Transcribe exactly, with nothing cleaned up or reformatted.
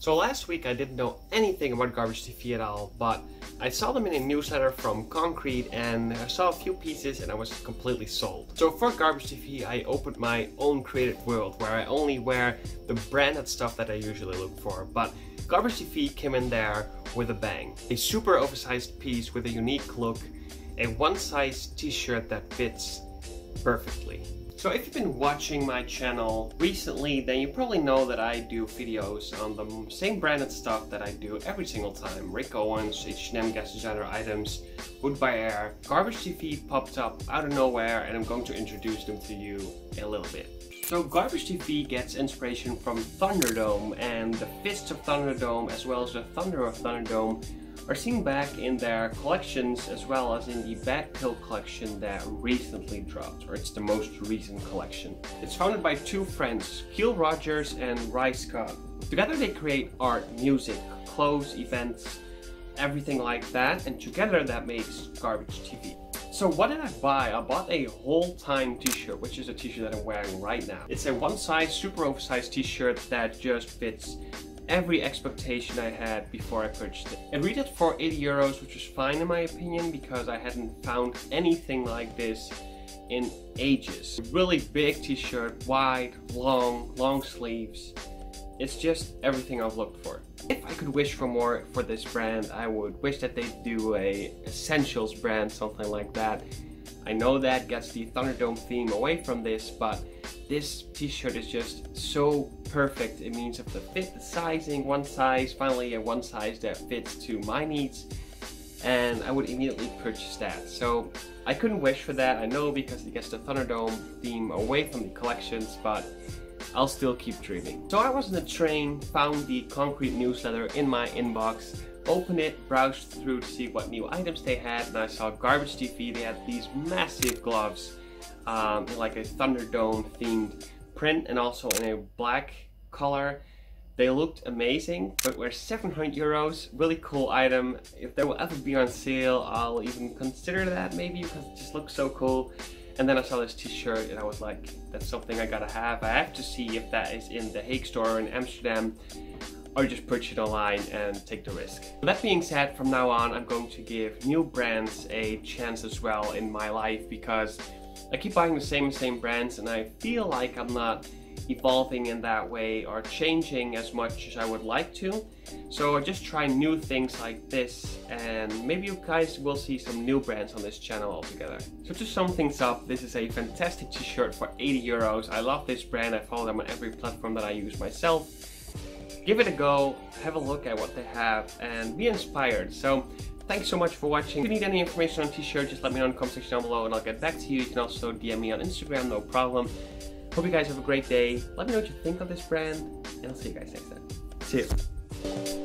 So last week I didn't know anything about Garbage T V at all, but I saw them in a newsletter from Concrete and I saw a few pieces and I was completely sold. So for Garbage T V I opened my own creative world where I only wear the branded stuff that I usually look for, but Garbage T V came in there with a bang. A super oversized piece with a unique look, a one-size t-shirt that fits perfectly. So if you've been watching my channel recently, then you probably know that I do videos on the same branded stuff that I do every single time. Rick Owens, H and M Guest Designer items, Wood by Air. Garbage T V popped up out of nowhere and I'm going to introduce them to you a little bit. So Garbage T V gets inspiration from Thunderdome, and the Fists of Thunderdome as well as the Thunder of Thunderdome are seen back in their collections as well as in the Bad Pill collection that recently dropped, or it's the most recent collection. It's founded by two friends, Keel Rogers and Ry Scott. Together they create art, music, clothes, events, everything like that, and together that makes Garbage T V. So what did I buy? I bought a Whole Time t-shirt, which is a t-shirt that I'm wearing right now. It's a one-size, super oversized t-shirt that just fits every expectation I had before I purchased it. It retailed for eighty euros, which was fine in my opinion because I hadn't found anything like this in ages. Really big t-shirt, wide, long, long sleeves. It's just everything I've looked for. If I could wish for more for this brand, I would wish that they'd do a Essentials brand, something like that. I know that gets the Thunderdome theme away from this, but this t-shirt is just so perfect. It means of the fit, the sizing, one size, finally a one size that fits to my needs, and I would immediately purchase that. So I couldn't wish for that, I know, because it gets the Thunderdome theme away from the collections, but I'll still keep dreaming. So I was on the train, found the Concrete newsletter in my inbox, opened it, browsed through to see what new items they had, and I saw Garbage T V. They had these massive gloves um, in like a Thunderdome themed print and also in a black color. They looked amazing, but were seven hundred euros. Really cool item. If they will ever be on sale, I'll even consider that maybe because it just looks so cool. And then I saw this t-shirt and I was like, that's something I gotta have. I have to see if that is in the Hague store in Amsterdam, or just purchase it online and take the risk. That being said, from now on I'm going to give new brands a chance as well in my life, because I keep buying the same same brands and I feel like I'm not evolving in that way or changing as much as I would like to. So I just try new things like this, and maybe you guys will see some new brands on this channel altogether. So to sum things up, this is a fantastic t-shirt for eighty euros. I love this brand. I follow them on every platform that I use myself. Give it a go, have a look at what they have, and be inspired. So thanks so much for watching. If you need any information on t-shirt, just let me know in the comment section down below and I'll get back to you. You can also D M me on Instagram, no problem. Hope you guys have a great day. Let me know what you think of this brand, and I'll see you guys next time. See you.